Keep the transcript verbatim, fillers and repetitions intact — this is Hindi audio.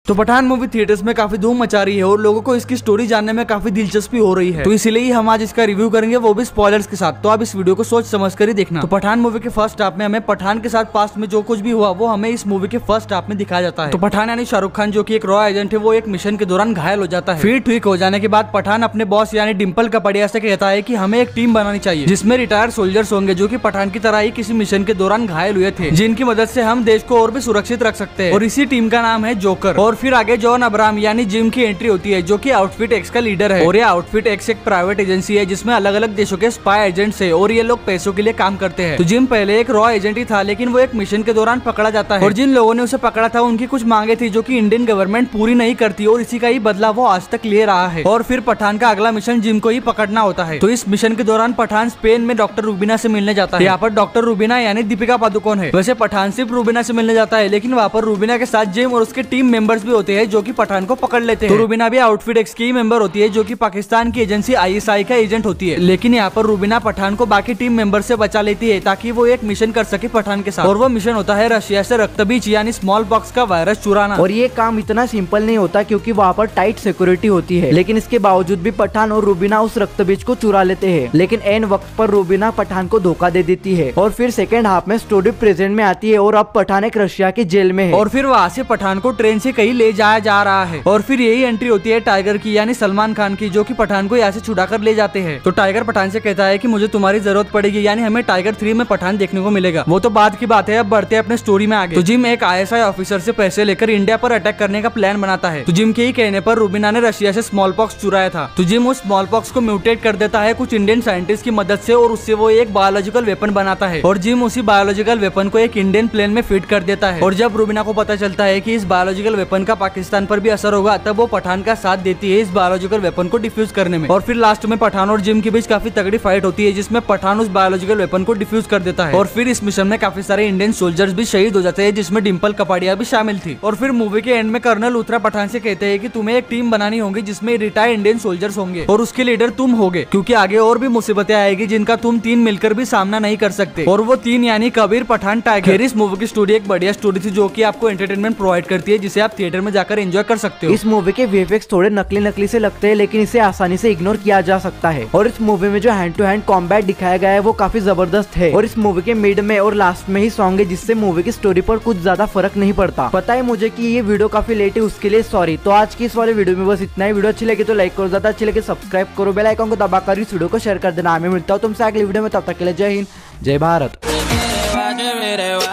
तो पठान मूवी थिएटर्स में काफी धूम मचा रही है और लोगों को इसकी स्टोरी जानने में काफी दिलचस्पी हो रही है, तो इसीलिए हम आज इसका रिव्यू करेंगे, वो भी स्पॉयलर्स के साथ। तो आप इस वीडियो को सोच समझ कर ही देखना। तो पठान मूवी के फर्स्ट हाफ में हमें पठान के साथ पास्ट में जो कुछ भी हुआ वो हमें इस मूवी के फर्स्ट हाफ में दिखाया जाता है। तो पठान यानी शाहरुख खान जो की एक रॉ एजेंट है, वो एक मिशन के दौरान घायल हो जाता है। फिर ठीक हो जाने के बाद पठान अपने बॉस यानी डिम्पल कपाड़िया से कहता है कि हमें एक टीम बनानी चाहिए जिसमें रिटायर्ड सोल्जर्स होंगे जो कि पठान की तरह ही किसी मिशन के दौरान घायल हुए थे, जिनकी मदद से हम देश को और भी सुरक्षित रख सकते हैं। और इसी टीम का नाम है जोकर। और फिर आगे जॉन अब्राहम यानी जिम की एंट्री होती है, जो कि आउटफिट एक्स का लीडर है। और ये आउटफिट एक्स एक प्राइवेट एजेंसी है जिसमें अलग अलग देशों के स्पाई एजेंट्स है और ये लोग पैसों के लिए काम करते हैं। तो जिम पहले एक रॉ एजेंट ही था, लेकिन वो एक मिशन के दौरान पकड़ा जाता है और जिन लोगों ने उसे पकड़ा था उनकी कुछ मांगे थी जो कि इंडियन गवर्नमेंट पूरी नहीं करती और इसी का ही बदला वो आज तक ले रहा है। और फिर पठान का अगला मिशन जिम को ही पकड़ना होता है। तो इस मिशन के दौरान पठान स्पेन में डॉक्टर रूबीना से मिलने जाता है। यहाँ पर डॉक्टर रूबीना यानी दीपिका पादुकोण है। वैसे पठान सिर्फ रूबीना से मिलने जाता है, लेकिन वहाँ पर रूबीना के साथ जिम और उसके टीम मेंबर्स भी होते हैं जो कि पठान को पकड़ लेते हैं। तो रूबीना भी आउटफिट एक्स की मेंबर होती है जो कि पाकिस्तान की एजेंसी आई एस आई का एजेंट होती है। लेकिन यहाँ पर रूबीना पठान को बाकी टीम मेंबर से बचा लेती है ताकि वो एक मिशन कर सके पठान के साथ। और वो मिशन होता है रशिया से रक्तबीज यानी स्मॉल पॉक्स का वायरस चुराना। और ये काम इतना सिंपल नहीं होता क्योंकि वहाँ पर टाइट सिक्योरिटी होती है, लेकिन इसके बावजूद भी पठान और रूबीना उस रक्तबीज को चुरा लेते हैं। लेकिन एन वक्त पर रूबीना पठान को धोखा दे देती है। और फिर सेकेंड हाफ में स्टोरी प्रेजेंट में आती है और अब पठान एक रशिया की जेल में है। और फिर वहाँ से पठान को ट्रेन से कहीं ले जाया जा रहा है। और फिर यही एंट्री होती है टाइगर की यानी सलमान खान की, जो कि पठान को यहाँ से छुड़ा कर ले जाते हैं। तो टाइगर पठान से कहता है कि मुझे तुम्हारी जरूरत पड़ेगी, यानी हमें टाइगर थ्री में पठान देखने को मिलेगा। वो तो बाद की बात है, अब बढ़ते हैं अपने स्टोरी में आगे। तो जिम एक आई एस आई ऑफिसर से पैसे लेकर इंडिया पर अटैक करने का प्लान बनाता है। तो जिम के ही कहने पर रूबीना ने रशिया से स्मॉल पॉक्स चुराया था। तो जिम उस स्मॉल पॉक्स को म्यूटेट कर देता है कुछ इंडियन साइंटिस्ट की मदद से और उससे वो एक बायोलॉजिकल वेपन बनाता है। और जिम उसी बायोलॉजिकल वेपन को एक इंडियन प्लेन में फिट कर देता है। और जब रूबीना को पता चलता है कि इस बायोलॉजिकल वेपन का पाकिस्तान पर भी असर होगा, तब वो पठान का साथ देती है इस बायोलॉजिकल वेपन को डिफ्यूज करने में। और फिर लास्ट में पठान और जिम के बीच काफी तगड़ी फाइट होती है जिसमें पठान उस बायोलॉजिकल वेपन को डिफ्यूज कर देता है। और फिर इस मिशन में काफी सारे इंडियन सोल्जर्स भी शहीद हो जाते हैं, जिसमें डिम्पल कपाड़िया भी शामिल थी। और फिर मूवी के एंड में कर्नल लूथरा पठान से कहते हैं कि तुम्हें एक टीम बनानी होगी जिसमें रिटायर्ड इंडियन सोल्जर्स होंगे और उसके लीडर तुम होगे, क्योंकि आगे और भी मुसीबतें आएगी जिनका तुम तीन मिलकर भी सामना नहीं कर सकते। और वो तीन यानी कबीर, पठान, टाइगर। इस मूवी की स्टोरी एक बढ़िया स्टोरी थी जो कि आपको एंटरटेनमेंट प्रोवाइड करती है, जिसे आप थिएटर में जाकर एंजॉय कर सकते हो। इस मूवी के वी एफ एक्स थोड़े नकली नकली से लगते हैं, लेकिन इसे आसानी से इग्नोर किया जा सकता है। और इस मूवी में जो हैंड टू हैंड कॉम्बैट दिखाया गया है वो काफी जबरदस्त है। और इस मूवी के मिड में और लास्ट में ही सॉन्ग है, जिससे मूवी की स्टोरी पर कुछ ज्यादा फर्क नहीं पड़ता। पता है मुझे कि ये वीडियो काफी लेट है, उसके लिए सॉरी। तो आज की इस वाले वीडियो में बस इतना ही। वीडियो अच्छी लगी तो लाइक करो, ज्यादा अच्छी लगी सब्सक्राइब करो, बेल आइकन को दबाकर इस वीडियो को शेयर कर देना। मैं मिलता हूँ तुमसे अगली वीडियो में, तब तक के लिए जय हिंद, जय भारत।